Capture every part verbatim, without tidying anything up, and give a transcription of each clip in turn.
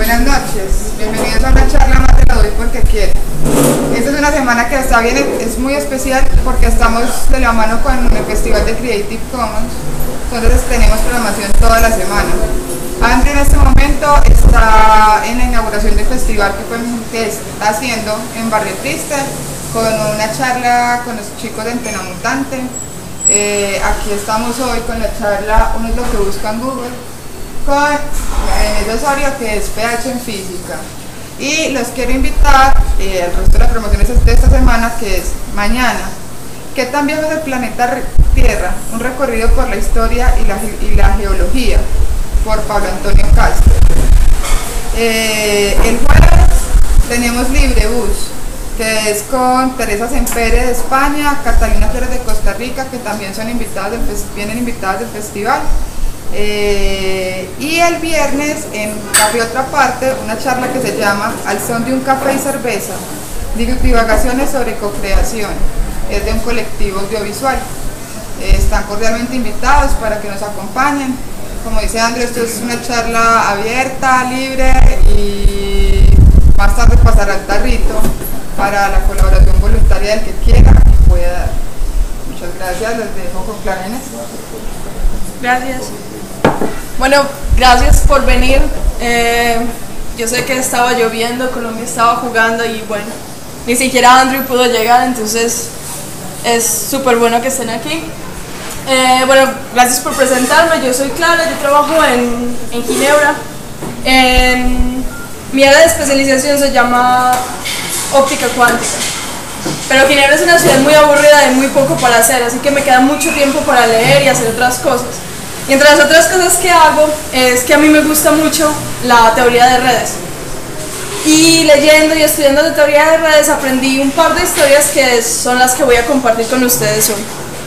Buenas noches, bienvenidos a una charla más de Lo Doy Porque Quiero. Esta es una semana que está bien, es muy especial porque estamos de la mano con el Festival de Creative Commons, entonces tenemos programación toda la semana. Andrew en este momento está en la inauguración del festival que, fue, que está haciendo en Barrio Triste, con una charla con los chicos de Antena Mutante. Eh, aquí estamos hoy con la charla Uno es lo que busca en Google, con Inés Osorio, que es P H en física. Y los quiero invitar eh, al resto de las promociones de esta semana, que es mañana, que también es el planeta Tierra, un recorrido por la historia y la, y la geología, por Pablo Antonio Castro. Eh, el jueves tenemos Libre Bus, que es con Teresa Sempere de España, Catalina Flores de Costa Rica, que también son invitadas del, vienen invitadas del festival. Eh, y el viernes en Café Otra Parte, una charla que se llama Al son de un café y cerveza, divagaciones sobre co-creación, es de un colectivo audiovisual. Eh, están cordialmente invitados para que nos acompañen. Como dice Andrew, esto es una charla abierta, libre, y más tarde pasará el tarrito para la colaboración voluntaria del que quiera y pueda dar. Muchas gracias, les dejo con Clara Inés. Gracias. Bueno, gracias por venir. Eh, yo sé que estaba lloviendo, Colombia estaba jugando y bueno, ni siquiera Andrew pudo llegar, entonces es súper bueno que estén aquí. Eh, bueno, gracias por presentarme. Yo soy Clara, yo trabajo en, en Ginebra. En, mi área de especialización se llama óptica cuántica. Pero Ginebra es una ciudad muy aburrida y muy poco para hacer, así que me queda mucho tiempo para leer y hacer otras cosas. Y entre las otras cosas que hago es que a mí me gusta mucho la teoría de redes. Y leyendo y estudiando la teoría de redes aprendí un par de historias que son las que voy a compartir con ustedes hoy.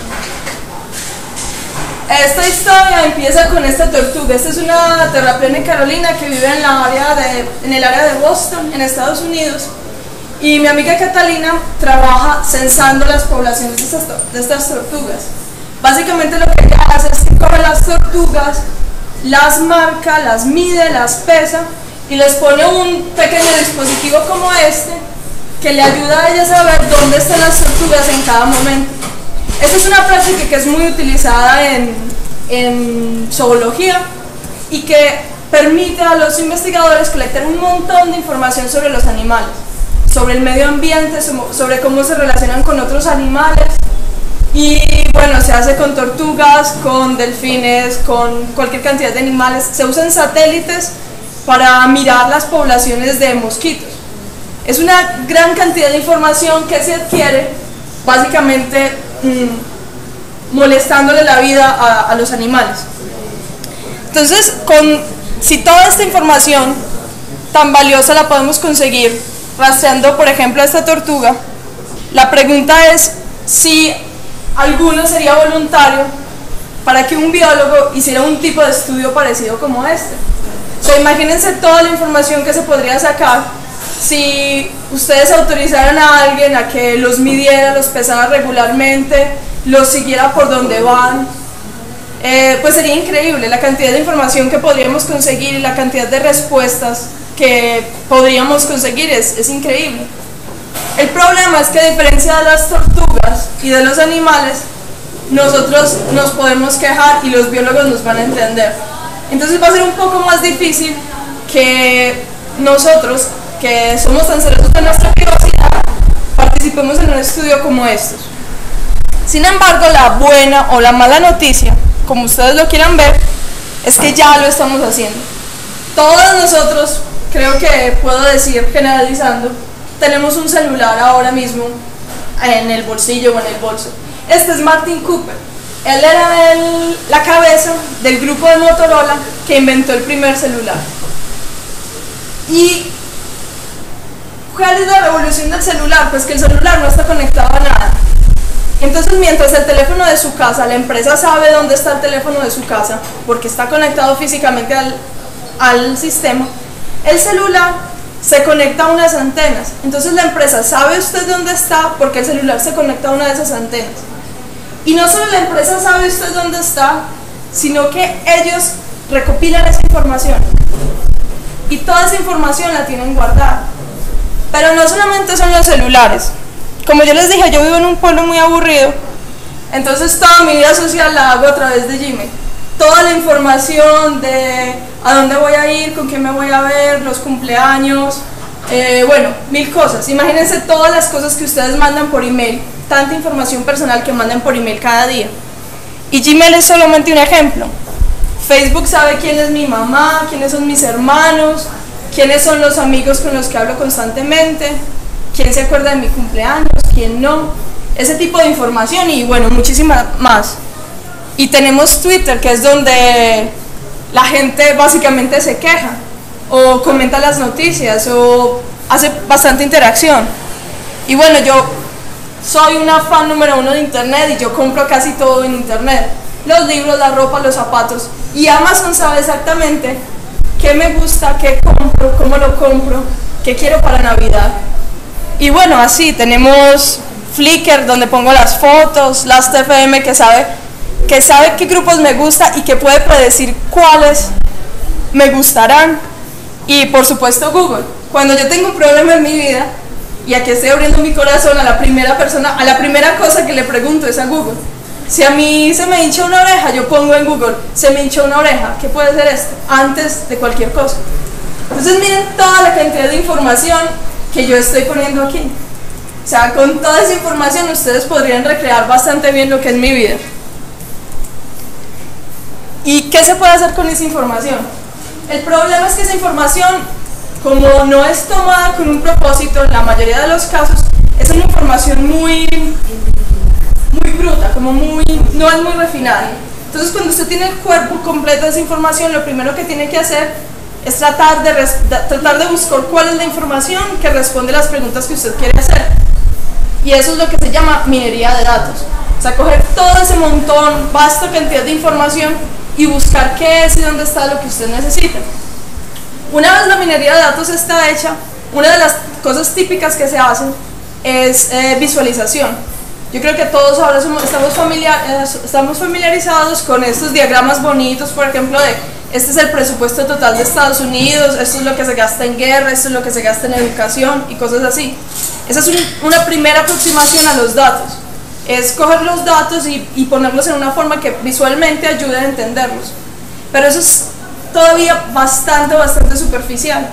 Esta historia empieza con esta tortuga. Esta es una terraplene carolina que vive en, la área de, en el área de Boston, en Estados Unidos. Y mi amiga Catalina trabaja censando las poblaciones de estas, de estas tortugas. Básicamente lo que ella hace es que coge las tortugas, las marca, las mide, las pesa y les pone un pequeño dispositivo como este que le ayuda a ella a saber dónde están las tortugas en cada momento. Esta es una práctica que es muy utilizada en, en zoología y que permite a los investigadores colectar un montón de información sobre los animales, sobre el medio ambiente, sobre cómo se relacionan con otros animales. Y bueno, se hace con tortugas, con delfines, con cualquier cantidad de animales. Se usan satélites para mirar las poblaciones de mosquitos. Es una gran cantidad de información que se adquiere básicamente mmm, molestándole la vida a, a los animales. Entonces, con, si toda esta información tan valiosa la podemos conseguir rastreando, por ejemplo, a esta tortuga, la pregunta es si alguno sería voluntario para que un biólogo hiciera un tipo de estudio parecido como este. O sea, imagínense toda la información que se podría sacar si ustedes autorizaran a alguien a que los midiera, los pesara regularmente, los siguiera por donde van. Eh, pues sería increíble la cantidad de información que podríamos conseguir y la cantidad de respuestas que podríamos conseguir, es, es increíble. El problema es que a diferencia de las tortugas y de los animales, nosotros nos podemos quejar y los biólogos nos van a entender. Entonces va a ser un poco más difícil que nosotros, que somos tan celosos de nuestra privacidad, participemos en un estudio como estos. Sin embargo, la buena o la mala noticia, como ustedes lo quieran ver, es que ya lo estamos haciendo. Todos nosotros, creo que puedo decir generalizando, tenemos un celular ahora mismo en el bolsillo o en el bolso. Este es Martin Cooper. Él era el, la cabeza del grupo de Motorola que inventó el primer celular. ¿Y cuál es la revolución del celular? Pues que el celular no está conectado a nada. Entonces, mientras el teléfono de su casa, la empresa sabe dónde está el teléfono de su casa, porque está conectado físicamente al, al sistema, el celular se conecta a unas antenas. Entonces la empresa sabe usted dónde está porque el celular se conecta a una de esas antenas. Y no solo la empresa sabe usted dónde está, sino que ellos recopilan esa información. y toda esa información la tienen guardada. Pero no solamente son los celulares. Como yo les dije, yo vivo en un pueblo muy aburrido, entonces toda mi vida social la hago a través de Gmail. Toda la información de a dónde voy a ir, con quién me voy a ver, los cumpleaños, eh, bueno, mil cosas. Imagínense todas las cosas que ustedes mandan por email, tanta información personal que mandan por email cada día. Y Gmail es solamente un ejemplo. Facebook sabe quién es mi mamá, quiénes son mis hermanos, quiénes son los amigos con los que hablo constantemente, quién se acuerda de mi cumpleaños, quién no, ese tipo de información y bueno, muchísimas más. Y tenemos Twitter, que es donde la gente básicamente se queja o comenta las noticias o hace bastante interacción. Y bueno, yo soy una fan número uno de internet y yo compro casi todo en internet, los libros, la ropa, los zapatos, y Amazon sabe exactamente qué me gusta, qué compro, cómo lo compro, qué quiero para Navidad. Y bueno, así tenemos Flickr, donde pongo las fotos, Last F M, que sabe, que sabe qué grupos me gusta y que puede predecir cuáles me gustarán. Y por supuesto Google. Cuando yo tengo un problema en mi vida, y aquí estoy abriendo mi corazón, a la primera persona, a la primera cosa que le pregunto es a Google. Si a mí se me hincha una oreja, yo pongo en Google, se me hincha una oreja, ¿qué puede ser esto? Antes de cualquier cosa. Entonces miren toda la cantidad de información que yo estoy poniendo aquí. O sea, con toda esa información ustedes podrían recrear bastante bien lo que es mi vida. ¿Y qué se puede hacer con esa información? El problema es que esa información, como no es tomada con un propósito, en la mayoría de los casos, es una información muy, muy bruta, como muy, no es muy refinada. Entonces, cuando usted tiene el cuerpo completo de esa información, lo primero que tiene que hacer es tratar de, res, de, tratar de buscar cuál es la información que responde a las preguntas que usted quiere hacer. Y eso es lo que se llama minería de datos. O sea, coger todo ese montón, vasta cantidad de información y buscar qué es y dónde está lo que usted necesita. Una vez la minería de datos está hecha, una de las cosas típicas que se hacen es eh, visualización. Yo creo que todos ahora somos, estamos, familiar, eh, estamos familiarizados con estos diagramas bonitos, por ejemplo, de este es el presupuesto total de Estados Unidos, esto es lo que se gasta en guerra, esto es lo que se gasta en educación y cosas así. Esa es un, una primera aproximación a los datos. Es coger los datos y, y ponerlos en una forma que visualmente ayude a entenderlos. Pero eso es todavía bastante, bastante superficial.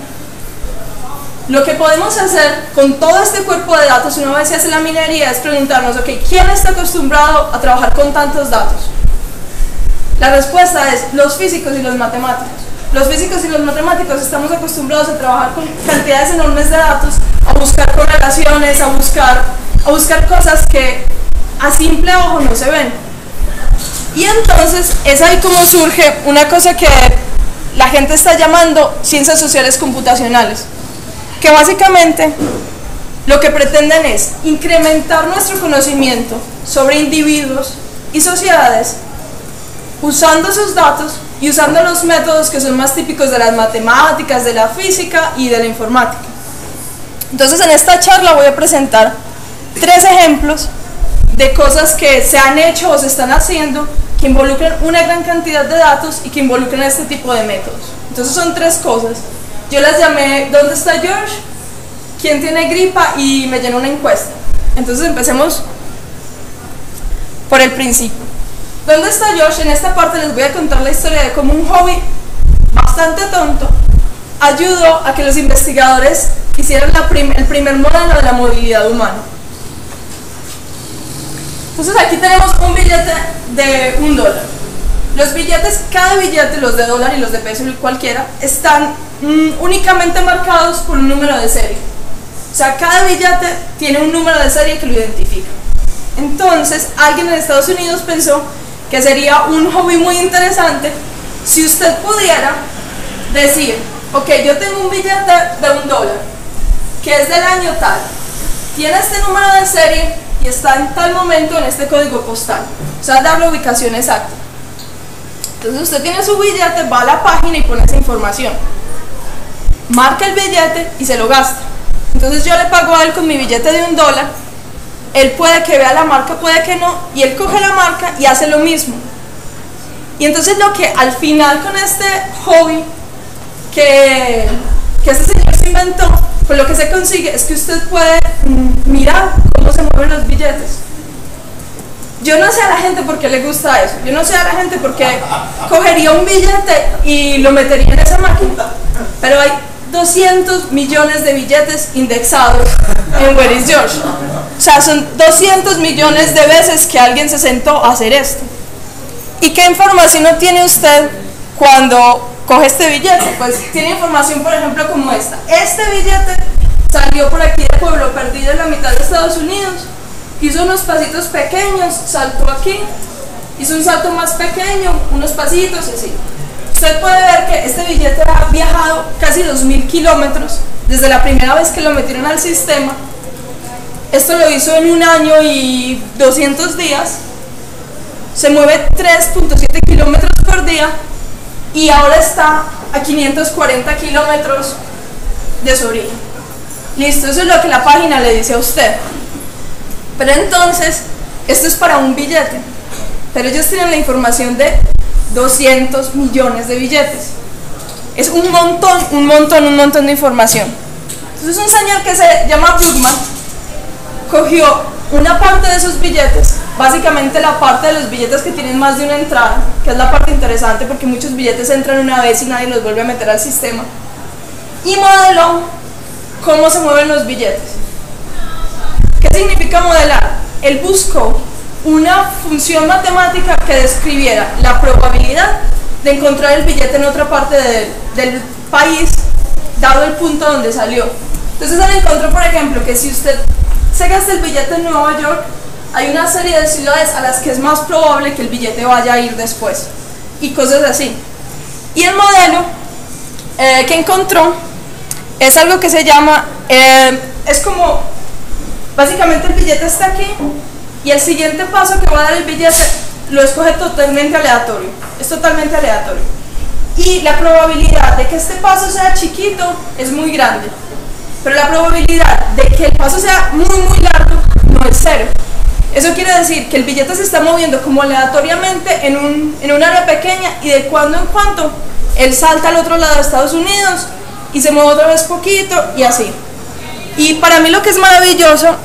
Lo que podemos hacer con todo este cuerpo de datos, una vez se hace la minería, es preguntarnos, ok, ¿quién está acostumbrado a trabajar con tantos datos? La respuesta es los físicos y los matemáticos. Los físicos y los matemáticos estamos acostumbrados a trabajar con cantidades enormes de datos, a buscar correlaciones, a buscar, a buscar cosas que a simple ojo no se ven. Y entonces es ahí como surge una cosa que la gente está llamando ciencias sociales computacionales, que básicamente lo que pretenden es incrementar nuestro conocimiento sobre individuos y sociedades usando esos datos y usando los métodos que son más típicos de las matemáticas, de la física y de la informática. Entonces en esta charla voy a presentar tres ejemplos de cosas que se han hecho o se están haciendo que involucran una gran cantidad de datos y que involucran este tipo de métodos. Entonces son tres cosas. Yo las llamé ¿dónde está George?, ¿quién tiene gripa? Y me llenó una encuesta. Entonces empecemos por el principio. ¿Dónde está George? En esta parte les voy a contar la historia de cómo un hobby bastante tonto ayudó a que los investigadores hicieran la prim el primer modelo de la movilidad humana. Entonces aquí tenemos un billete de un dólar. Los billetes, cada billete, los de dólar y los de peso, cualquiera, están mm, únicamente marcados por un número de serie. O sea, cada billete tiene un número de serie que lo identifica. Entonces, alguien en Estados Unidos pensó que sería un hobby muy interesante si usted pudiera decir, ok, yo tengo un billete de un dólar, que es del año tal, tiene este número de serie y está en tal momento en este código postal. O sea, dar la ubicación exacta. Entonces usted tiene su billete, va a la página y pone esa información. Marca el billete y se lo gasta. Entonces yo le pago a él con mi billete de un dólar, él puede que vea la marca, puede que no, y él coge la marca y hace lo mismo. Y entonces lo que al final con este hobby que, que este señor se inventó, pues lo que se consigue es que usted puede mm, mirar cómo se mueven los billetes. Yo no sé a la gente por qué le gusta eso, yo no sé a la gente por qué cogería un billete y lo metería en esa máquina, pero hay doscientos millones de billetes indexados en Where is George. O sea, son doscientos millones de veces que alguien se sentó a hacer esto. ¿Y qué información obtiene usted cuando coge este billete? Pues tiene información, por ejemplo, como esta. Este billete salió por aquí de Pueblo Perdido en la mitad de Estados Unidos, hizo unos pasitos pequeños, saltó aquí, hizo un salto más pequeño, unos pasitos y así. Usted puede ver que este billete ha viajado casi dos mil kilómetros desde la primera vez que lo metieron al sistema. Esto lo hizo en un año y doscientos días. Se mueve tres punto siete kilómetros por día y ahora está a quinientos cuarenta kilómetros de su origen. Listo, eso es lo que la página le dice a usted. Pero entonces, esto es para un billete, pero ellos tienen la información de doscientos millones de billetes. Es un montón, un montón, un montón de información. Entonces un señor que se llama Brueggemann cogió una parte de esos billetes, básicamente la parte de los billetes que tienen más de una entrada, que es la parte interesante porque muchos billetes entran una vez y nadie los vuelve a meter al sistema, y modeló cómo se mueven los billetes. ¿Qué significa modelar? Él buscó una función matemática que describiera la probabilidad de encontrar el billete en otra parte de, del país, dado el punto donde salió. Entonces él encontró, por ejemplo, que si usted se gasta el billete en Nueva York, hay una serie de ciudades a las que es más probable que el billete vaya a ir después, y cosas así. Y el modelo eh, que encontró es algo que se llama, eh, es como, básicamente el billete está aquí, y el siguiente paso que va a dar el billete lo escoge totalmente aleatorio, es totalmente aleatorio. Y la probabilidad de que este paso sea chiquito es muy grande, pero la probabilidad de que el paso sea muy muy largo no es cero. Eso quiere decir que el billete se está moviendo como aleatoriamente en un, en un área pequeña, y de cuando en cuando él salta al otro lado de Estados Unidos y se mueve otra vez poquito y así. Y para mí lo que es maravilloso,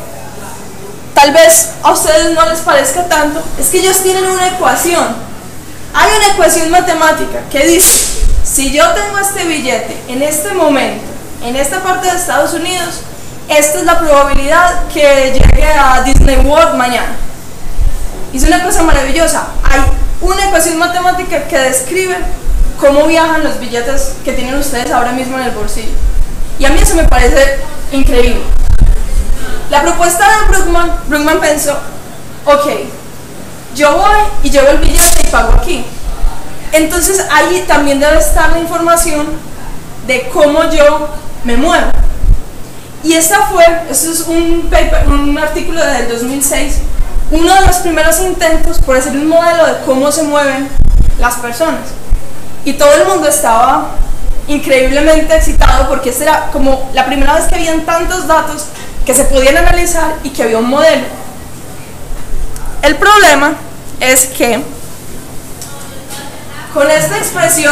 tal vez a ustedes no les parezca tanto, es que ellos tienen una ecuación. Hay una ecuación matemática que dice, si yo tengo este billete en este momento, en esta parte de Estados Unidos, esta es la probabilidad que llegue a Disney World mañana. Y es una cosa maravillosa. Hay una ecuación matemática que describe cómo viajan los billetes que tienen ustedes ahora mismo en el bolsillo. Y a mí eso me parece increíble. La propuesta de Brueggemann, Brueggemann pensó, ok, yo voy y llevo el billete y pago aquí. Entonces ahí también debe estar la información de cómo yo me muevo. Y esta fue, esto es un, paper, un artículo del dos mil seis, uno de los primeros intentos por hacer un modelo de cómo se mueven las personas. Y todo el mundo estaba increíblemente excitado porque esta era como la primera vez que habían tantos datos que se podían analizar y que había un modelo. El problema es que con esta expresión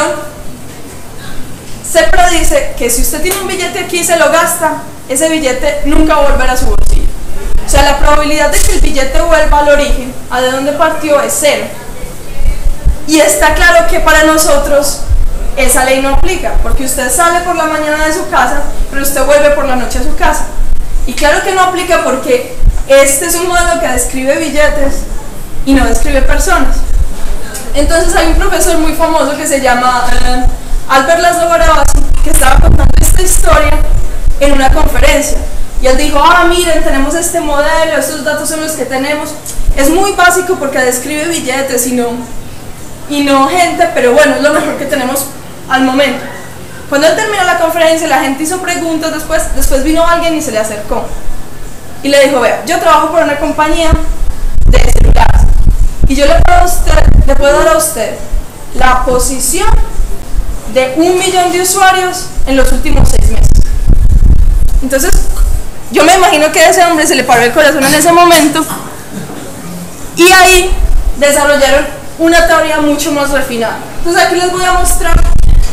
se predice que si usted tiene un billete aquí y se lo gasta, ese billete nunca va a volver a su bolsillo. O sea, la probabilidad de que el billete vuelva al origen, a de donde partió, es cero. Y está claro que para nosotros esa ley no aplica, porque usted sale por la mañana de su casa, pero usted vuelve por la noche a su casa. Y claro que no aplica porque este es un modelo que describe billetes y no describe personas. Entonces hay un profesor muy famoso que se llama eh, Albert Laszlo Barabasi, que estaba contando esta historia en una conferencia. Y él dijo, ah, miren, tenemos este modelo, estos datos son los que tenemos. Es muy básico porque describe billetes y no, y no gente, pero bueno, es lo mejor que tenemos al momento. Cuando él terminó la conferencia, la gente hizo preguntas, después, después vino alguien y se le acercó. Y le dijo, vea, yo trabajo por una compañía de celulares. Y yo le puedo, a usted, le puedo dar a usted la posición de un millón de usuarios en los últimos seis meses. Entonces, yo me imagino que a ese hombre se le paró el corazón en ese momento. Y ahí desarrollaron una teoría mucho más refinada. Entonces aquí les voy a mostrar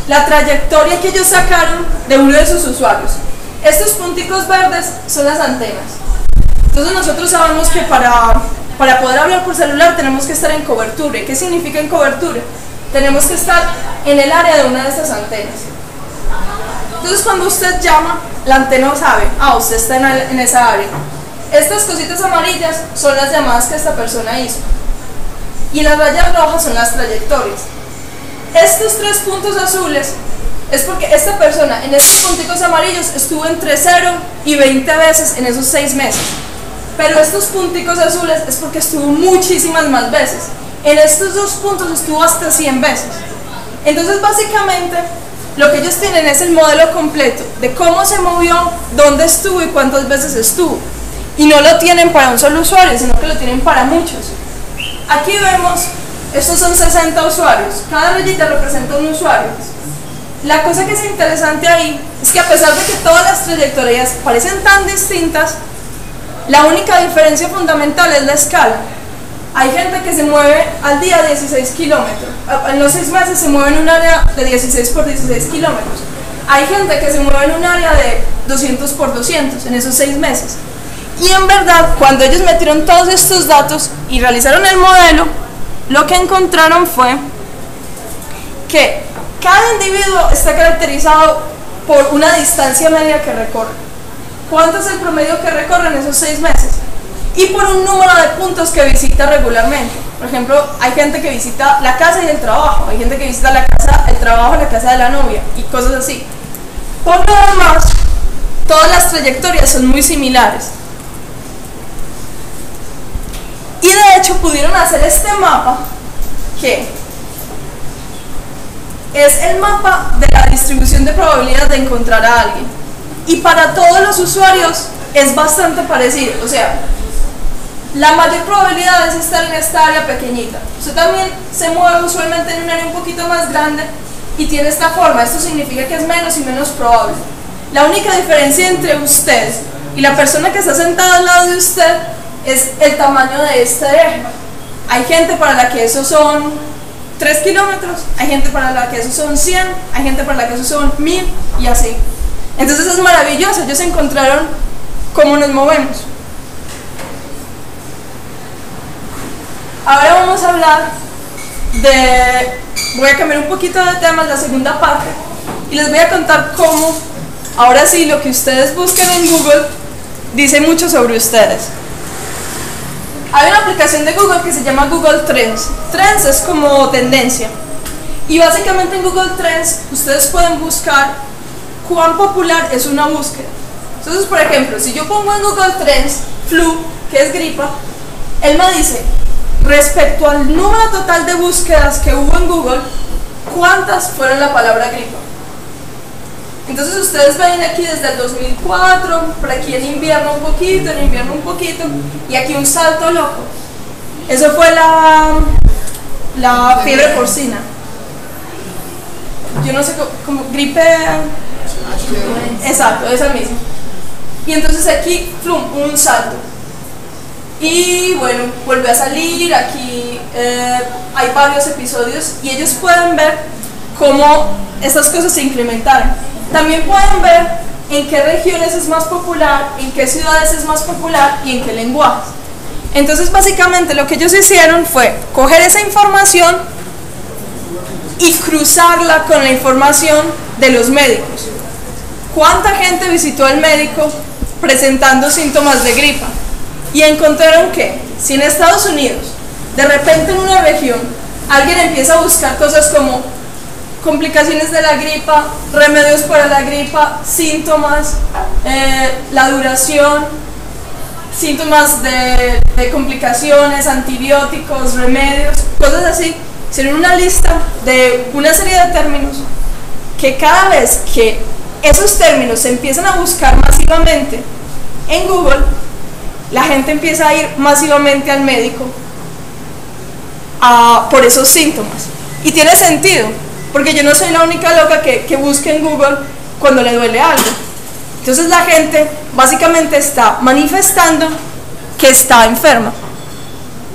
la trayectoria que ellos sacaron de uno de sus usuarios. Estos punticos verdes son las antenas. Entonces nosotros sabemos que para, para poder hablar por celular tenemos que estar en cobertura. ¿Qué significa en cobertura? Tenemos que estar en el área de una de estas antenas. Entonces cuando usted llama, la antena sabe, ah, usted está en, en esa área. Estas cositas amarillas son las llamadas que esta persona hizo. Y las rayas rojas son las trayectorias. Estos tres puntos azules es porque esta persona en estos punticos amarillos estuvo entre cero y veinte veces en esos seis meses. Pero estos punticos azules es porque estuvo muchísimas más veces. En estos dos puntos estuvo hasta cien veces. Entonces básicamente lo que ellos tienen es el modelo completo de cómo se movió, dónde estuvo y cuántas veces estuvo. Y no lo tienen para un solo usuario, sino que lo tienen para muchos. Aquí vemos, estos son sesenta usuarios, cada rayita representa un usuario. La cosa que es interesante ahí es que a pesar de que todas las trayectorias parecen tan distintas, la única diferencia fundamental es la escala. Hay gente que se mueve al día dieciséis kilómetros, en los seis meses se mueve en un área de dieciséis por dieciséis kilómetros. Hay gente que se mueve en un área de doscientos por doscientos en esos seis meses. Y en verdad, cuando ellos metieron todos estos datos y realizaron el modelo, lo que encontraron fue que cada individuo está caracterizado por una distancia media que recorre. ¿Cuánto es el promedio que recorre en esos seis meses? Y por un número de puntos que visita regularmente. Por ejemplo, hay gente que visita la casa y el trabajo, hay gente que visita la casa, el trabajo, la casa de la novia y cosas así. Por lo demás, todas las trayectorias son muy similares. Y de hecho pudieron hacer este mapa, que es el mapa de la distribución de probabilidad de encontrar a alguien. Y para todos los usuarios es bastante parecido, o sea, la mayor probabilidad es estar en esta área pequeñita. Usted también se mueve usualmente en un área un poquito más grande y tiene esta forma. Esto significa que es menos y menos probable. La única diferencia entre usted y la persona que está sentada al lado de usted es el tamaño de este eje. Hay gente para la que eso son tres kilómetros, hay gente para la que eso son cien, hay gente para la que eso son mil y así. Entonces es maravilloso, ellos encontraron cómo nos movemos. Ahora vamos a hablar de, voy a cambiar un poquito de temas, la segunda parte, y les voy a contar cómo, ahora sí, lo que ustedes busquen en Google dice mucho sobre ustedes. Hay una aplicación de Google que se llama Google Trends. Trends es como tendencia. Y básicamente en Google Trends ustedes pueden buscar cuán popular es una búsqueda. Entonces, por ejemplo, si yo pongo en Google Trends flu, que es gripa, él me dice, respecto al número total de búsquedas que hubo en Google, ¿cuántas fueron la palabra gripa? Entonces ustedes ven aquí desde el dos mil cuatro, por aquí en invierno un poquito, en invierno un poquito, y aquí un salto loco. Eso fue la, la fiebre porcina. Yo no sé, como gripe... Exacto, esa misma. Y entonces aquí, plum, un salto. Y bueno, vuelve a salir, aquí eh, hay varios episodios y ellos pueden ver cómo estas cosas se incrementaron. También pueden ver en qué regiones es más popular, en qué ciudades es más popular y en qué lenguajes. Entonces básicamente lo que ellos hicieron fue coger esa información y cruzarla con la información de los médicos. ¿Cuánta gente visitó al médico presentando síntomas de gripa? Y encontraron que si en Estados Unidos de repente en una región alguien empieza a buscar cosas como complicaciones de la gripa, remedios para la gripa, síntomas, eh, la duración, síntomas de, de complicaciones, antibióticos, remedios, cosas así, hicieron una lista de una serie de términos que cada vez que esos términos se empiezan a buscar masivamente en Google, la gente empieza a ir masivamente al médico a, por esos síntomas. Y tiene sentido, porque yo no soy la única loca que, que busca en Google cuando le duele algo. Entonces la gente básicamente está manifestando que está enferma.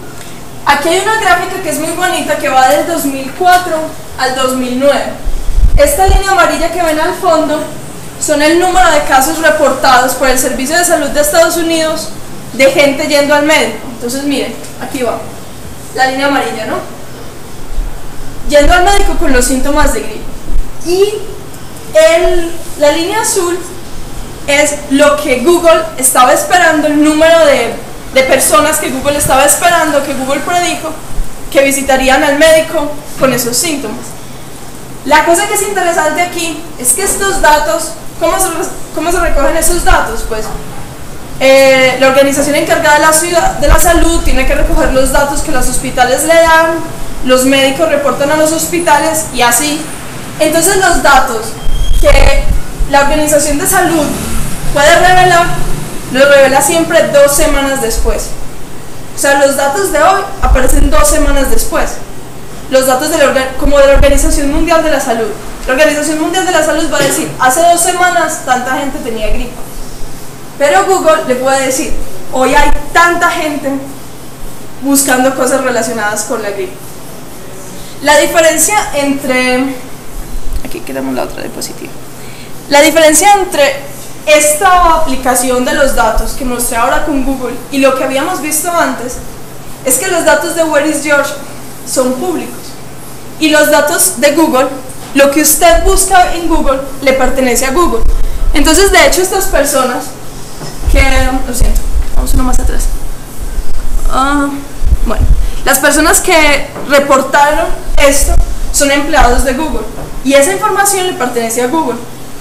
Aquí hay una gráfica que es muy bonita que va del dos mil cuatro al dos mil nueve. esta línea amarilla que ven al fondo son el número de casos reportados por el Servicio de Salud de Estados Unidos de gente yendo al médico. Entonces miren, aquí va la línea amarilla, ¿no? Yendo al médico con los síntomas de gripe. Y el, la línea azul es lo que Google estaba esperando, el número de, de personas que Google estaba esperando, que Google predijo que visitarían al médico con esos síntomas. La cosa que es interesante aquí es que estos datos, ¿cómo se, cómo se recogen esos datos? Pues eh, la organización encargada de la, ciudad, de la salud tiene que recoger los datos que los hospitales le dan, los médicos reportan a los hospitales y así. Entonces los datos que la organización de salud puede revelar, los revela siempre dos semanas después. O sea, los datos de hoy aparecen dos semanas después. Los datos de la, como de la Organización Mundial de la Salud. La Organización Mundial de la Salud va a decir, hace dos semanas tanta gente tenía gripe. Pero Google le puede decir, hoy hay tanta gente buscando cosas relacionadas con la gripe. La diferencia entre... Aquí queremos la otra diapositiva. La diferencia entre esta aplicación de los datos que mostré ahora con Google y lo que habíamos visto antes es que los datos de Where is George son públicos y los datos de Google, lo que usted busca en Google le pertenece a Google. Entonces, de hecho, estas personas que, lo siento, vamos uno más atrás. Uh, bueno, las personas que reportaron esto son empleados de Google y esa información le pertenece a Google.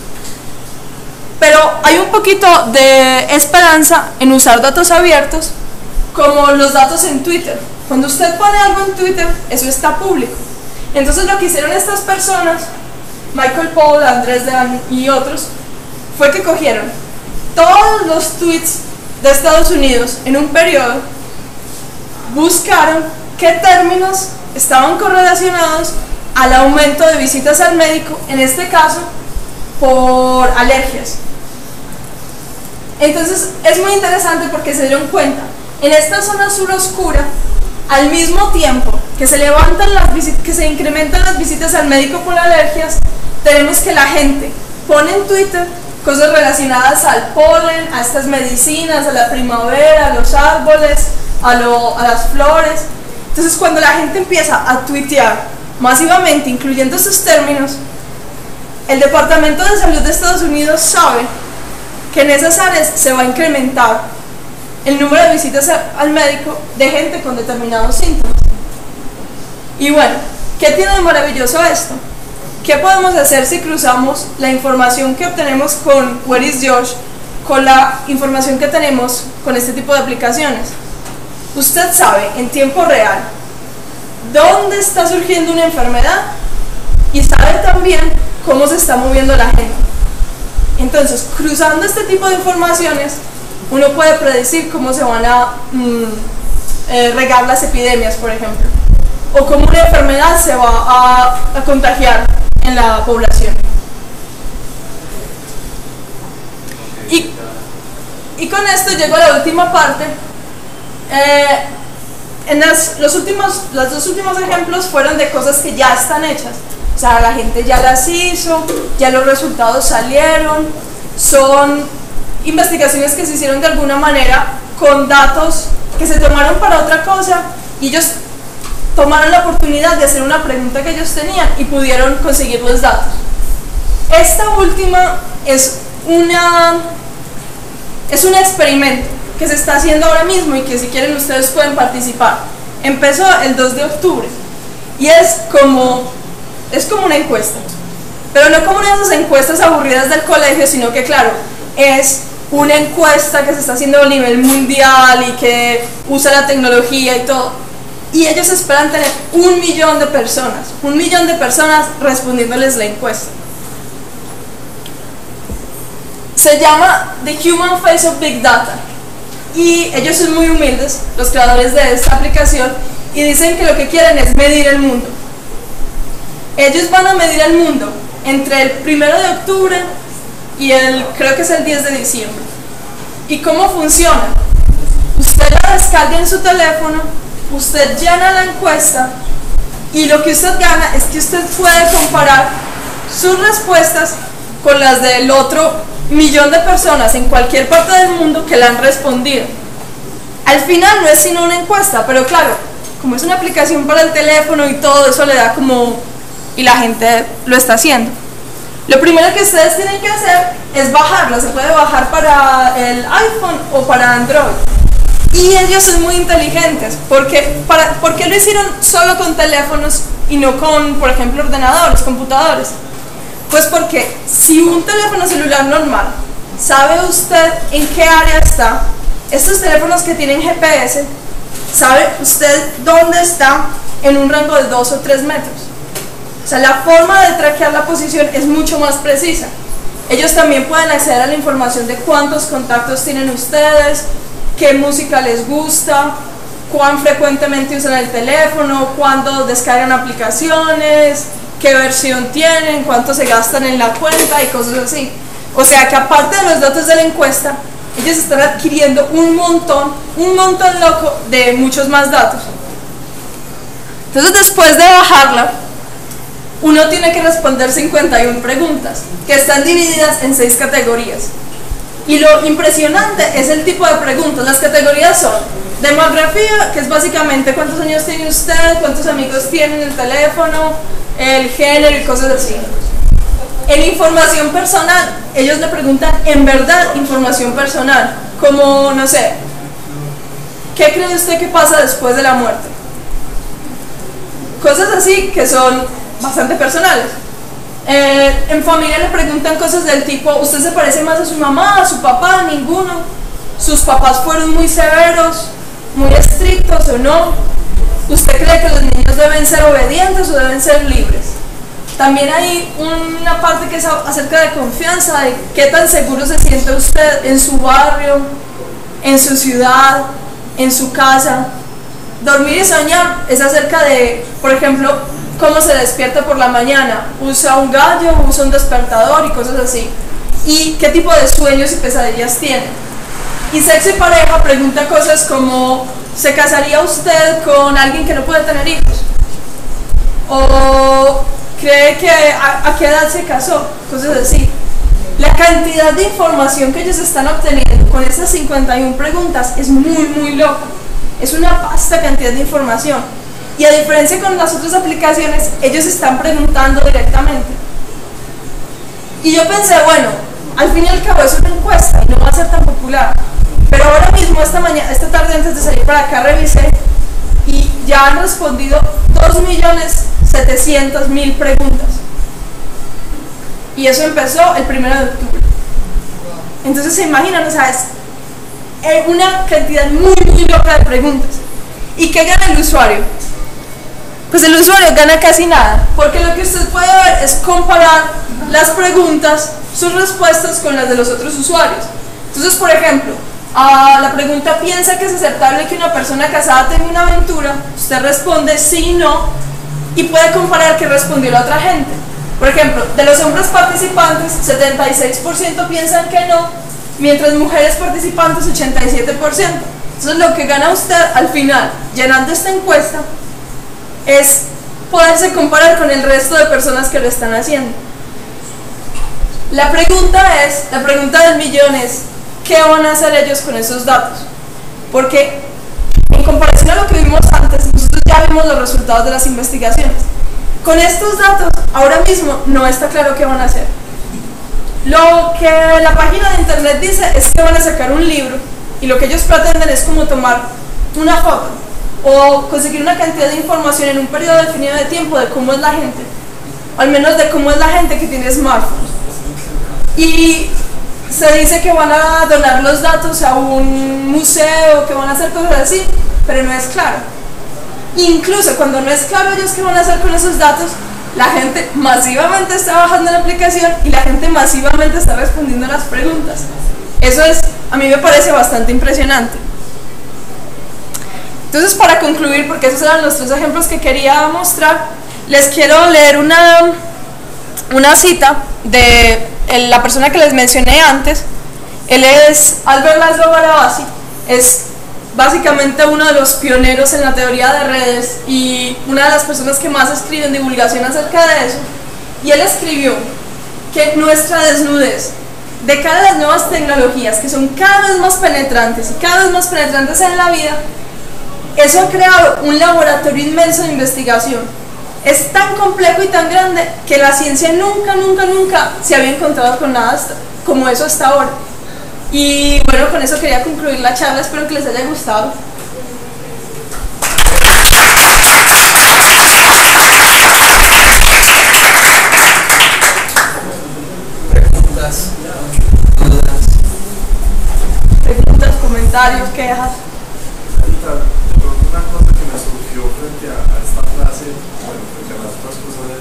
Pero hay un poquito de esperanza en usar datos abiertos, como los datos en Twitter. Cuando usted pone algo en Twitter, eso está público. Entonces lo que hicieron estas personas, Michael Paul, Andrés Dan y otros, fue que cogieron todos los tweets de Estados Unidos en un periodo, buscaron qué términos estaban correlacionados al aumento de visitas al médico, en este caso por alergias. Entonces es muy interesante porque se dieron cuenta, en esta zona sur oscura, al mismo tiempo que se levantan las visitas, que se incrementan las visitas al médico por alergias, tenemos que la gente pone en Twitter cosas relacionadas al polen, a estas medicinas, a la primavera, a los árboles, a, lo, a las flores. Entonces cuando la gente empieza a tuitear masivamente, incluyendo estos términos, el Departamento de Salud de Estados Unidos sabe que en esas áreas se va a incrementar el número de visitas al médico de gente con determinados síntomas. Y bueno, ¿qué tiene de maravilloso esto? ¿Qué podemos hacer si cruzamos la información que obtenemos con Where is George con la información que tenemos con este tipo de aplicaciones? Usted sabe en tiempo real dónde está surgiendo una enfermedad y sabe también cómo se está moviendo la gente. Entonces, cruzando este tipo de informaciones, uno puede predecir cómo se van a mm, eh, regar las epidemias, por ejemplo, o cómo una enfermedad se va a, a contagiar en la población. Y, y con esto llego a la última parte. Eh, en las, los últimos, los dos últimos ejemplos fueron de cosas que ya están hechas. O sea, la gente ya las hizo, ya los resultados salieron, son investigaciones que se hicieron de alguna manera con datos que se tomaron para otra cosa y ellos tomaron la oportunidad de hacer una pregunta que ellos tenían y pudieron conseguir los datos. Esta última es una es un experimento que se está haciendo ahora mismo y que si quieren ustedes pueden participar. Empezó el dos de octubre y es como es como una encuesta, pero no como una de esas encuestas aburridas del colegio, sino que claro, es una encuesta que se está haciendo a nivel mundial y que usa la tecnología y todo. Y ellos esperan tener un millón de personas, un millón de personas respondiéndoles la encuesta. Se llama The Human Face of Big Data y ellos son muy humildes, los creadores de esta aplicación, y dicen que lo que quieren es medir el mundo. Ellos van a medir el mundo entre el primero de octubre y el, creo que es el diez de diciembre. ¿Y cómo funciona? Usted la descarga en su teléfono, usted llena la encuesta y lo que usted gana es que usted puede comparar sus respuestas con las del otro millón de personas en cualquier parte del mundo que le han respondido. Al final no es sino una encuesta, pero claro, como es una aplicación para el teléfono y todo eso le da como... y la gente lo está haciendo. Lo primero que ustedes tienen que hacer es bajarla, se puede bajar para el iPhone o para Android. Y ellos son muy inteligentes, porque para, ¿por qué lo hicieron solo con teléfonos y no con, por ejemplo, ordenadores, computadores? Pues porque si un teléfono celular normal, ¿sabe usted en qué área está? Estos teléfonos que tienen G P S, ¿sabe usted dónde está en un rango de dos o tres metros? O sea, la forma de traquear la posición es mucho más precisa. Ellos también pueden acceder a la información de cuántos contactos tienen ustedes, qué música les gusta, cuán frecuentemente usan el teléfono, cuándo descargan aplicaciones, qué versión tienen, cuánto se gastan en la cuenta y cosas así. O sea que aparte de los datos de la encuesta, ellos están adquiriendo un montón, un montón loco de muchos más datos. Entonces después de bajarla, uno tiene que responder cincuenta y una preguntas, que están divididas en seis categorías. Y lo impresionante es el tipo de preguntas. Las categorías son demografía, que es básicamente cuántos años tiene usted, cuántos amigos tiene en el teléfono, el género y cosas así. En información personal, ellos le preguntan en verdad información personal, como, no sé, ¿qué cree usted que pasa después de la muerte? Cosas así que son bastante personales. Eh, en familia le preguntan cosas del tipo, ¿usted se parece más a su mamá, a su papá? Ninguno. ¿Sus papás fueron muy severos, muy estrictos o no? ¿Usted cree que los niños deben ser obedientes o deben ser libres? También hay una parte que es acerca de confianza, de qué tan seguro se siente usted en su barrio, en su ciudad, en su casa. Dormir y soñar es acerca de, por ejemplo, cómo se despierta por la mañana, usa un gallo, usa un despertador y cosas así. Y qué tipo de sueños y pesadillas tiene. Y sexo y pareja pregunta cosas como, ¿se casaría usted con alguien que no puede tener hijos? ¿O cree que a, a qué edad se casó? Cosas así. La cantidad de información que ellos están obteniendo con esas cincuenta y una preguntas es muy, muy loca. Es una vasta cantidad de información. Y a diferencia con las otras aplicaciones, ellos están preguntando directamente. Y yo pensé, bueno, al fin y al cabo es una encuesta y no va a ser tan popular. Pero ahora mismo, esta mañana, esta tarde antes de salir para acá, revisé y ya han respondido dos millones setecientas mil preguntas. Y eso empezó el primero de octubre. Entonces se imaginan, o sea, es una cantidad muy, muy loca de preguntas. ¿Y qué gana el usuario? Pues el usuario gana casi nada, porque lo que usted puede ver es comparar las preguntas, sus respuestas con las de los otros usuarios. Entonces, por ejemplo, a la pregunta ¿piensa que es aceptable que una persona casada tenga una aventura? Usted responde sí, no, y puede comparar qué respondió la otra gente. Por ejemplo, de los hombres participantes, setenta y seis por ciento piensan que no, mientras mujeres participantes, ochenta y siete por ciento. Entonces, lo que gana usted al final, llenando esta encuesta, es poderse comparar con el resto de personas que lo están haciendo. La pregunta es, la pregunta del millón es, ¿qué van a hacer ellos con esos datos? Porque en comparación a lo que vimos antes, nosotros ya vimos los resultados de las investigaciones. Con estos datos, ahora mismo no está claro qué van a hacer. Lo que la página de internet dice es que van a sacar un libro y lo que ellos pretenden es como tomar una foto o conseguir una cantidad de información en un periodo definido de tiempo de cómo es la gente, o al menos de cómo es la gente que tiene smartphones. Y se dice que van a donar los datos a un museo, que van a hacer cosas así, pero no es claro. Incluso cuando no es claro ellos qué van a hacer con esos datos, la gente masivamente está bajando la aplicación y la gente masivamente está respondiendo a las preguntas. Eso es, a mí me parece bastante impresionante. Entonces, para concluir, porque esos eran los tres ejemplos que quería mostrar, les quiero leer una, una cita de el, la persona que les mencioné antes. Él es Albert Laszlo Barabasi, es básicamente uno de los pioneros en la teoría de redes y una de las personas que más escriben divulgación acerca de eso. y él escribió que nuestra desnudez de cara a las nuevas tecnologías, que son cada vez más penetrantes y cada vez más penetrantes en la vida, eso ha creado un laboratorio inmenso de investigación. Es tan complejo y tan grande que la ciencia nunca, nunca, nunca se había encontrado con nada como eso hasta ahora. Y bueno, con eso quería concluir la charla, espero que les haya gustado. Preguntas, dudas. Preguntas, comentarios, quejas. Una cosa que me surgió frente a, a esta clase, bueno, frente a las otras cosas es,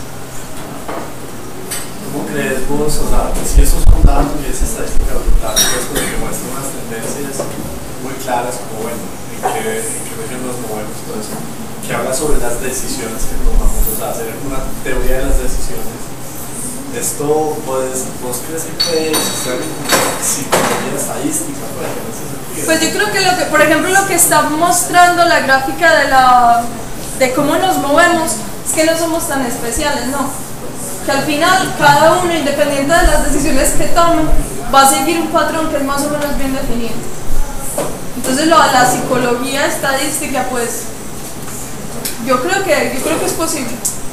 ¿cómo crees vos? O sea, pues si esos son datos y esa estadística brutal, pues como que muestra unas tendencias muy claras, como bueno, en qué, en qué región nos movemos, todo eso, que habla sobre las decisiones que tomamos, o sea, hacer una teoría de las decisiones. Esto, pues, ¿vos crees que puede existir psicología estadística? Pues, en ese sentido? Pues yo creo que lo que, por ejemplo, lo que está mostrando la gráfica de la de cómo nos movemos es que no somos tan especiales, ¿no? Que al final cada uno, independiente de las decisiones que tome, va a seguir un patrón que es más o menos bien definido. Entonces lo, la psicología estadística, pues, yo creo que yo creo que es posible.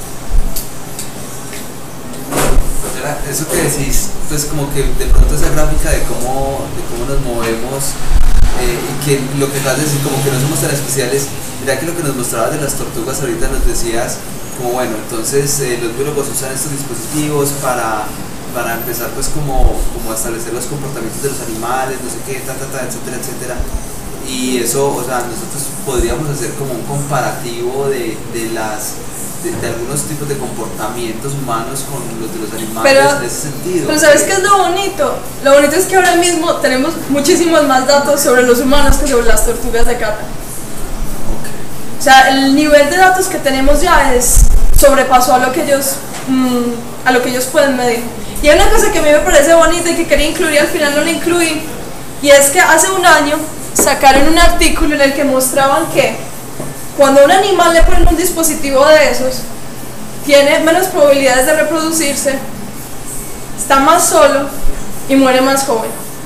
Eso que decís, pues como que de pronto esa gráfica de cómo, de cómo nos movemos, eh, y que lo que vas a decir, como que no somos tan especiales, mira que lo que nos mostrabas de las tortugas ahorita nos decías, como bueno, entonces eh, los biólogos usan estos dispositivos para, para empezar pues como, como a establecer los comportamientos de los animales, no sé qué, ta, ta, ta, etcétera, etcétera. Y eso, o sea, nosotros podríamos hacer como un comparativo de, de las... De, de algunos tipos de comportamientos humanos con los de los animales, pero, en ese sentido. Pero ¿sabes qué es lo bonito? Lo bonito es que ahora mismo tenemos muchísimos más datos sobre los humanos que sobre las tortugas de cata. Okay. O sea, el nivel de datos que tenemos ya es sobrepasó a lo que ellos mmm, a lo que ellos pueden medir. Y hay una cosa que a mí me parece bonita y que quería incluir, al final no la incluí, y es que hace un año sacaron un artículo en el que mostraban que cuando a un animal le ponen un dispositivo de esos, tiene menos probabilidades de reproducirse, está más solo y muere más joven.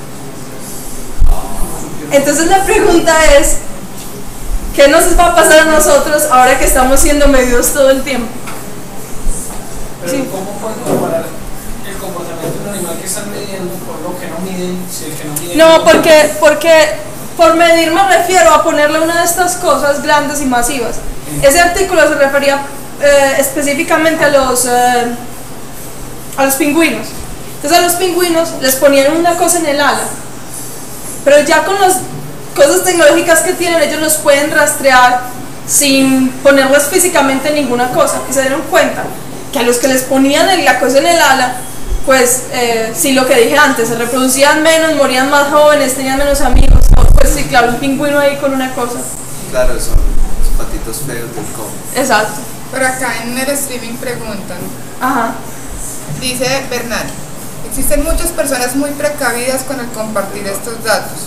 Entonces la pregunta es, ¿qué nos va a pasar a nosotros ahora que estamos siendo medidos todo el tiempo? Pero Sí. ¿cómo pueden comparar el comportamiento de un animal que están midiendo por lo que no miden, si el que no miden... No, porque, porque por medir me refiero a ponerle una de estas cosas grandes y masivas. Ese artículo se refería eh, específicamente a los, eh, a los pingüinos. Entonces a los pingüinos les ponían una cosa en el ala, pero ya con las cosas tecnológicas que tienen, ellos los pueden rastrear sin ponerles físicamente ninguna cosa. Y se dieron cuenta que a los que les ponían la cosa en el ala, pues eh, sí, lo que dije antes, se reproducían menos, morían más jóvenes, tenían menos amigos. Pues sí, claro, un pingüino ahí con una cosa. Claro, son los patitos feos del cómic. Exacto. Pero acá en el streaming preguntan, Ajá. dice Bernal, existen muchas personas muy precavidas con el compartir estos datos.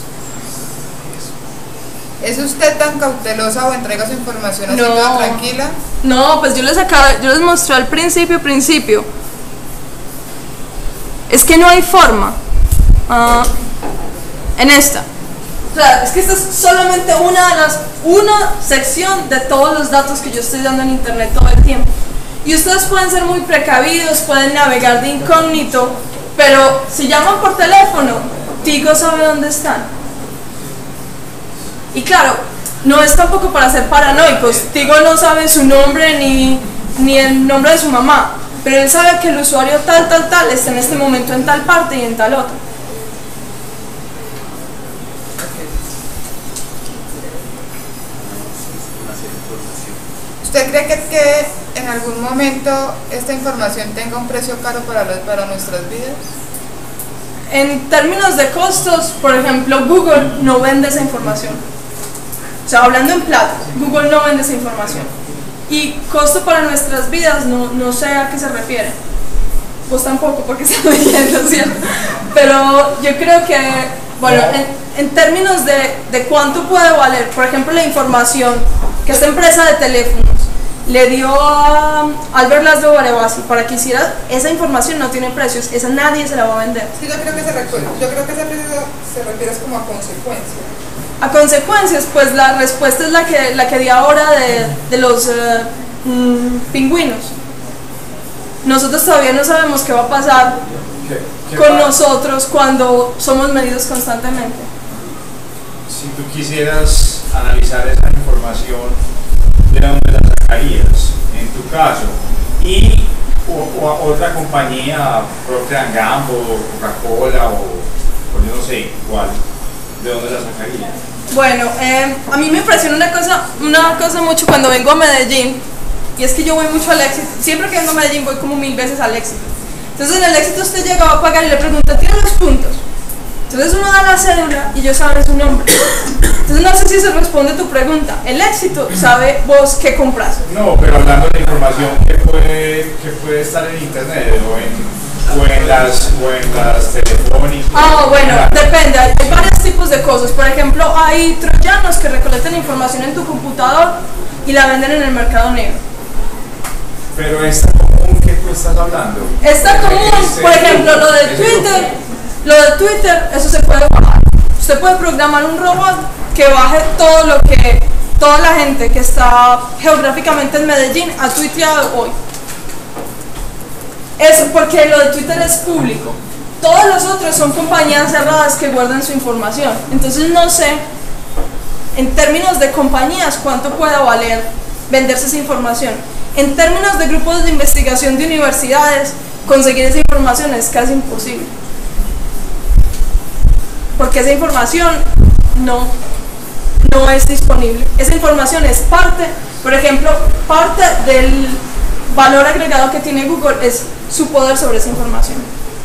¿Es usted tan cautelosa o entrega su información así No. toda tranquila? No, pues yo les acabo, yo les mostré al principio, principio. Es que no hay forma. Uh, en esta. O sea, es que esta es solamente una de las, una sección de todos los datos que yo estoy dando en internet todo el tiempo. Y ustedes pueden ser muy precavidos, pueden navegar de incógnito, pero si llaman por teléfono, Tigo sabe dónde están. Y claro, no es tampoco para ser paranoicos, Tigo no sabe su nombre ni, ni el nombre de su mamá, pero él sabe que el usuario tal, tal, tal está en este momento en tal parte y en tal otra. ¿Usted cree que, que en algún momento esta información tenga un precio caro para, los, para nuestras vidas? En términos de costos, por ejemplo, Google no vende esa información. O sea, hablando en plata, Google no vende esa información. Y costo para nuestras vidas, no, no sé a qué se refiere. Vos tampoco, porque estás leyendo, ¿cierto? Pero yo creo que, bueno, en, en términos de, de cuánto puede valer, por ejemplo, la información que esta empresa de teléfonos le dio a Albert Laszlo Barabasi para que hiciera esa información, no tiene precios, esa nadie se la va a vender. Sí, yo creo que se refiere, yo creo que ese precio se refiere como a consecuencias. A consecuencias, pues la respuesta es la que, la que di ahora de, de los uh, mm, pingüinos. Nosotros todavía no sabemos qué va a pasar ¿Qué, qué con va? nosotros cuando somos medidos constantemente. Si tú quisieras analizar esa información, ¿de dónde la sacarías? En tu caso, y o, o a otra compañía, Procter and Gamble, Coca-Cola o, o yo no sé cuál, ¿de dónde la sacarías? Bueno, eh, a mí me impresiona una cosa, una cosa mucho cuando vengo a Medellín, y es que yo voy mucho al éxito. Siempre que vengo a Medellín voy como mil veces al éxito. Entonces en el éxito usted llega, va a pagar y le pregunta, ¿tiene los puntos? Entonces uno da la cédula y ellos saben su nombre. Entonces no sé si se responde tu pregunta. El éxito sabe vos qué compras. No, pero hablando de información que puede, que puede estar en internet o en, o en, las, o en las telefónicas. Ah, bueno, depende. Hay varios tipos de cosas. Por ejemplo, hay troyanos que recolectan información en tu computador y la venden en el mercado negro. Pero esta común que tú estás hablando. Está común, Ese por ejemplo, lo de ese Twitter. Lo de Twitter, eso se puede bajar. Usted puede programar un robot que baje todo lo que toda la gente que está geográficamente en Medellín ha tuiteado hoy. Eso porque lo de Twitter es público. Todos los otros son compañías cerradas que guardan su información. Entonces no sé, en términos de compañías, cuánto pueda valer venderse esa información. En términos de grupos de investigación de universidades, conseguir esa información es casi imposible. Porque esa información no, no es disponible. Esa información es parte, por ejemplo, parte del valor agregado que tiene Google es su poder sobre esa información.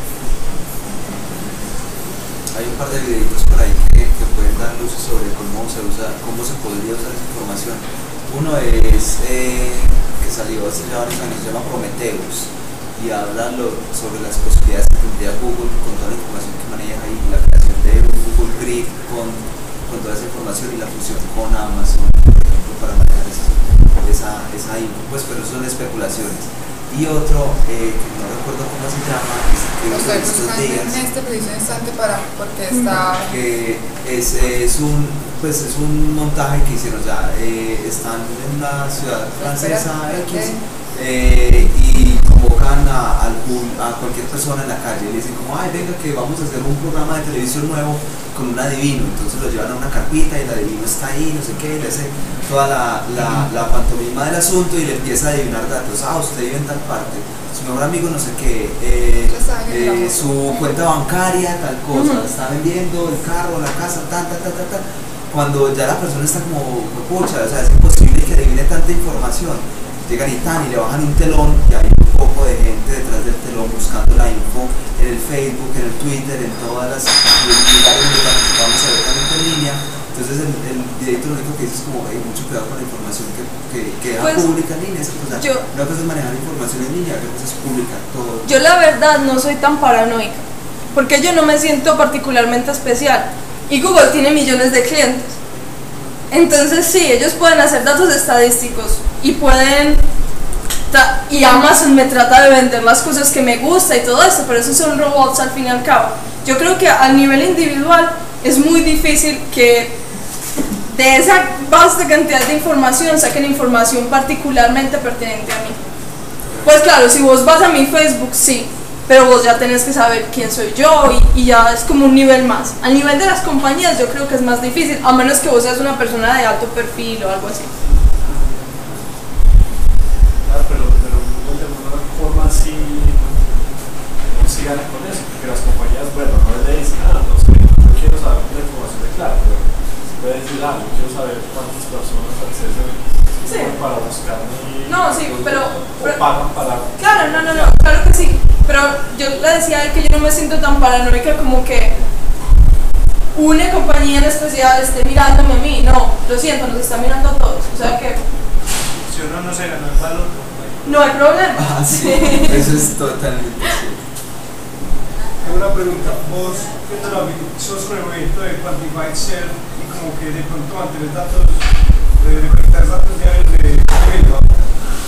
Hay un par de videitos por ahí que, que pueden dar luces sobre cómo se usa, cómo se podría usar esa información. Uno es eh, que salió hace ya varios años, se llama Prometheus, y habla lo, sobre las posibilidades que tendría Google con toda la información que maneja ahí, la creación de un Google Grid con, con toda esa información y la fusión con Amazon, por ejemplo, para manejar esa, esa, esa info, pues, pero son especulaciones. Y otro, eh, que no recuerdo cómo se llama, es que Lo estoy estos buscando días, en este preciso instante para, porque está... que es, es un pues es un montaje que hicieron ya, eh, están en una ciudad francesa X, eh, y convocan a, a cualquier persona en la calle y le dicen como, ay, venga que vamos a hacer un programa de televisión nuevo con un adivino. Entonces lo llevan a una carpita y el adivino está ahí, no sé qué, le hace toda la, la, la pantomima del asunto y le empieza a adivinar datos. Ah, usted vive en tal parte, su mejor amigo no sé qué, eh, eh, su cuenta bancaria, tal cosa, uh-huh. Está vendiendo el carro, la casa, tal, tal, tal, tal, tal. Cuando ya la persona está como, pucha, o sea, es imposible que adivine tanta información. Llegan y tan y le bajan un telón y hay un poco de gente detrás del telón buscando la info en el Facebook, en el Twitter, en todas las lugares donde participamos abiertamente en línea. Entonces el, el director lo único que dice es como, hey, mucho cuidado con la información que, que, que deja pues, pública en línea. O sea, yo, una cosa es manejar información en línea, otra cosa es publicar todo. Yo la verdad no soy tan paranoica, porque yo no me siento particularmente especial. Y Google tiene millones de clientes. Entonces sí, ellos pueden hacer datos estadísticos y pueden... Y Amazon me trata de vender las cosas que me gusta y todo eso, pero esos son robots al fin y al cabo. Yo creo que a nivel individual es muy difícil que de esa vasta cantidad de información saquen información particularmente pertinente a mí. Pues claro, si vos vas a mi Facebook, sí, pero vos ya tenés que saber quién soy yo y, y ya es como un nivel más. Al nivel de las compañías yo creo que es más difícil, a menos que vos seas una persona de alto perfil o algo así. Claro, pero, pero de alguna forma sí no sí gana con eso, porque las compañías, bueno, no le dicen, ah, no sé, yo quiero saber la información de claro, pero se puede decir, ah, yo quiero saber cuántas personas accesan sí. para buscar mi... No, sí, pero... pero o pagan para... Claro, no, no, no, claro que sí. Pero yo le decía a él que yo no me siento tan paranoica como que una compañía en especial esté mirándome a mí. No, lo siento, nos está mirando a todos. O sea que... Si uno no se ganó el palo, no hay problema. Ah, sí, eso es totalmente cierto. Tengo una pregunta. Vos, viendo sos con el movimiento de Quantified Self y como que de pronto mantener datos, de recolectar datos diarios de evento,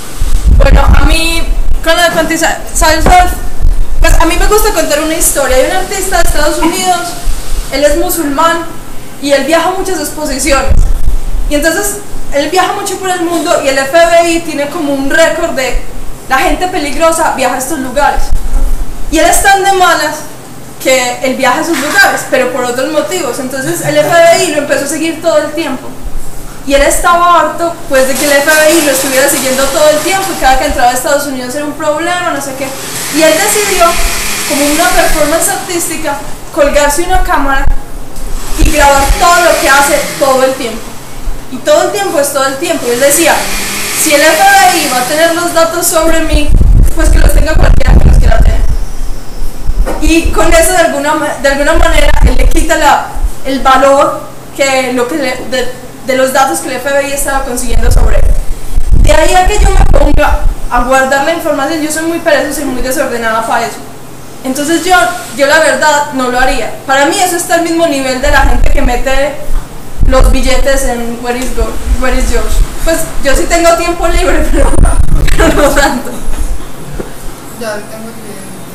Bueno, a mí, con la cuantiza, ¿sabes? Pues a mí me gusta contar una historia. Hay un artista de Estados Unidos, él es musulmán y él viaja a muchas exposiciones. Y entonces, él viaja mucho por el mundo y el F B I tiene como un récord de la gente peligrosa viaja a estos lugares. Y él es tan de malas que él viaja a esos lugares, pero por otros motivos. Entonces el F B I lo empezó a seguir todo el tiempo. Y él estaba harto pues de que el F B I lo estuviera siguiendo todo el tiempo y cada que entraba a Estados Unidos era un problema, no sé qué. Y él decidió, como una performance artística, colgarse una cámara y grabar todo lo que hace todo el tiempo. Y todo el tiempo es todo el tiempo. Y él decía, si el F B I va a tener los datos sobre mí, pues que los tenga cualquiera que los quiera tener. Y con eso de alguna, de alguna manera él le quita la, el valor que, lo que le, de, de los datos que el F B I estaba consiguiendo sobre él. De ahí a que yo me ponga a guardar la información, yo soy muy perezosa y muy desordenada para eso. Entonces yo, yo la verdad no lo haría. Para mí eso está al mismo nivel de la gente que mete los billetes en Where is, Go, Where is George. Pues yo sí tengo tiempo libre, pero, pero no tanto. Ya tengo que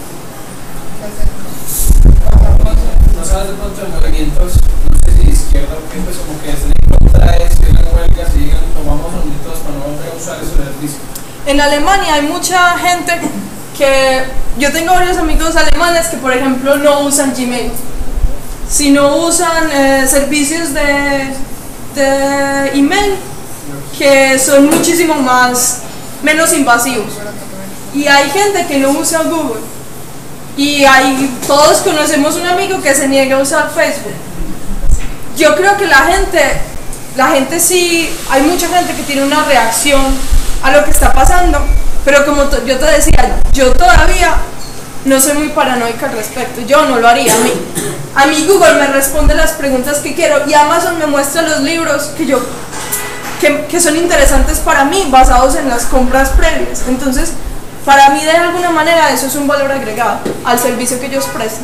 No sabes de pronto de movimientos, no sé si de izquierda o qué, pues como que estén en contra de eso, hagan huelgas y digan tomamos todos para no volver a usar eso del servicio. En Alemania hay mucha gente que, yo tengo varios amigos alemanes que por ejemplo no usan Gmail, sino usan eh, servicios de, de email que son muchísimo más, menos invasivos. Y hay gente que no usa Google. Y hay, todos conocemos un amigo que se niega a usar Facebook. Yo creo que la gente, la gente sí, hay mucha gente que tiene una reacción a lo que está pasando, pero como yo te decía, yo todavía no soy muy paranoica al respecto, yo no lo haría. A mí, a mí Google me responde las preguntas que quiero y Amazon me muestra los libros que, yo, que, que son interesantes para mí, basados en las compras previas. Entonces, para mí de alguna manera eso es un valor agregado al servicio que ellos prestan.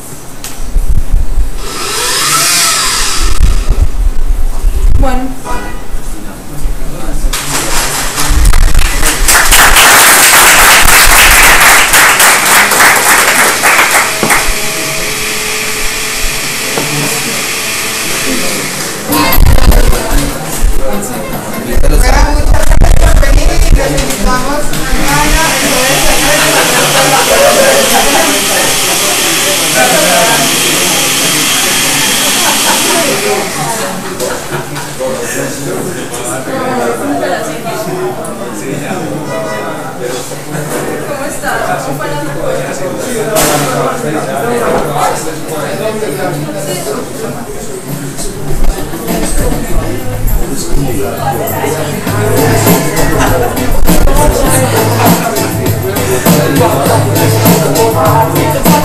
Bueno. Bueno, muchas gracias por venir y les invitamos mañana en ¿Cómo estás? ¿Cómo fue la noche.